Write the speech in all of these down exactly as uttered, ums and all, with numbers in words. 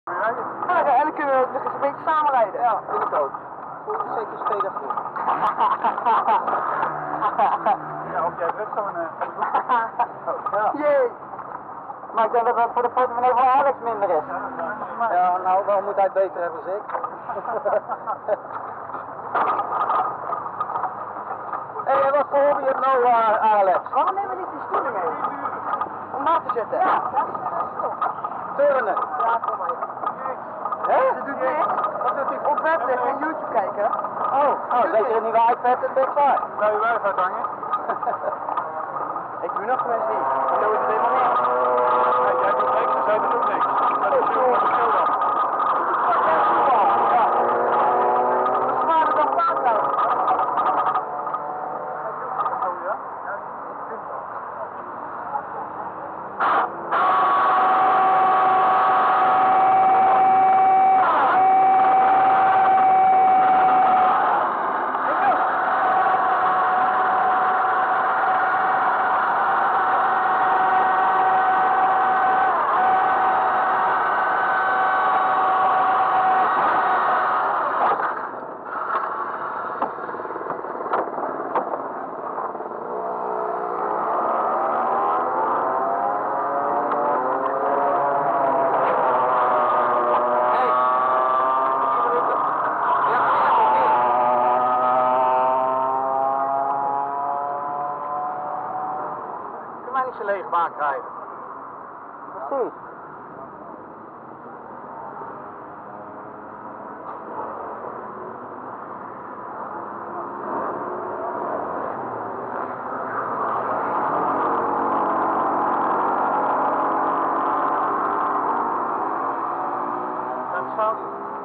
Ja, en dan kunnen we nog eens een beetje samen rijden. Ja, vind ik ook. Voor de zeker steden goed. Ja, of jij hebt zo'n... Ja. Jee. Maar ik denk dat dat voor de portemonnee van Alex minder is. Ja, nou, wel moet hij het beter hebben als ik. Hé, hey, wat voor hobby heb je nou, uh, Alex? Waarom nemen we niet die stoelen mee? Om na te zetten? Ja, dat is top. Turnen. Ja, kom maar. Hé? Ze doet niks. Wat doet hij? Op web leggen en YouTube kijken. Oh, nou, zeker een nieuwe iPad en ben ik klaar. Zou je wijf uithangen? Ik doe nog gewoon niet. Ik doe het helemaal niet. Nee, jij doet niks, dus hij doet ook niks. Dat is heel wat verschil dan. Ja. Dat is zwaarder dan paardrijden. Oh ja? Ja, ik vind dat. Leeg baan krijgen. Precies. Dat is fout.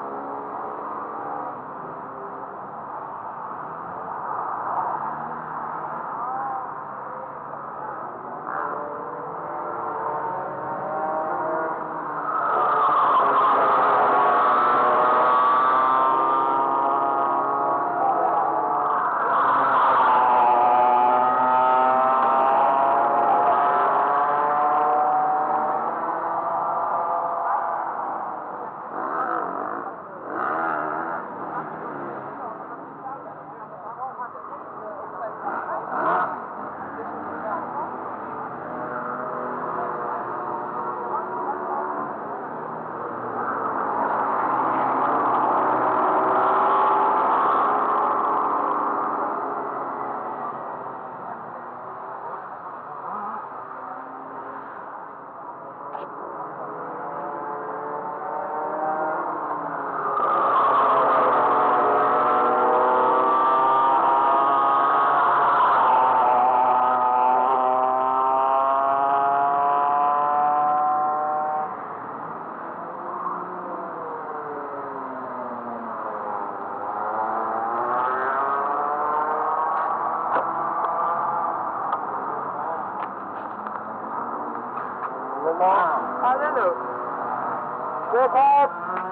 Hallo. Goed op.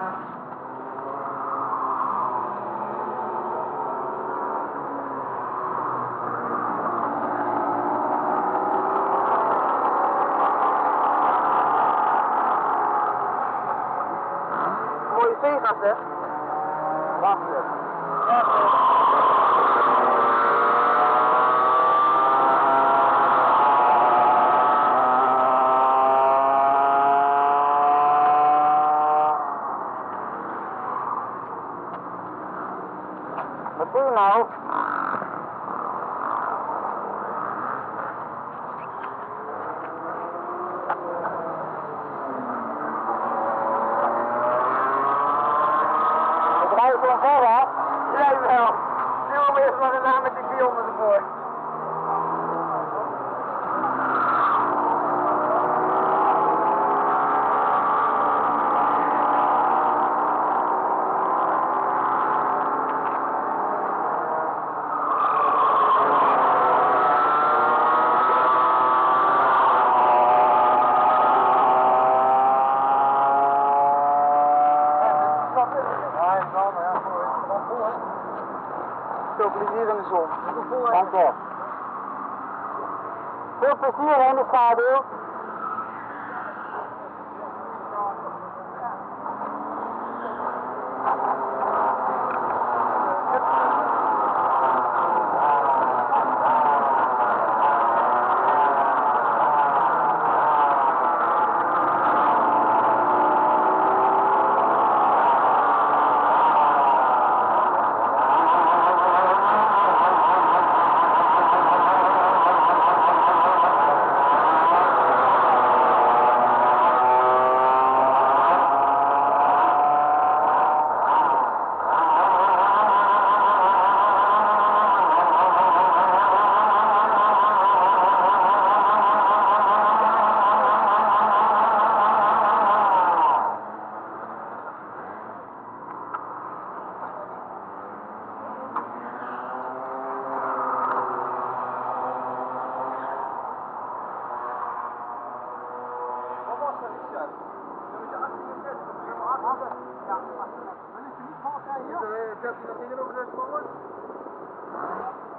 Mooie vegas, hè? Wacht. Wat doe je nou? Ik rij gewoon ver, hè? Jawel. Nu om eerst maar een naam met die vierhonderd ervoor. Veel plezier in de zon. Dank je. Veel plezier in de schaduw. Ja, wacht even. Wil je niet volgen hier? Zet je dat ding er ook net voor?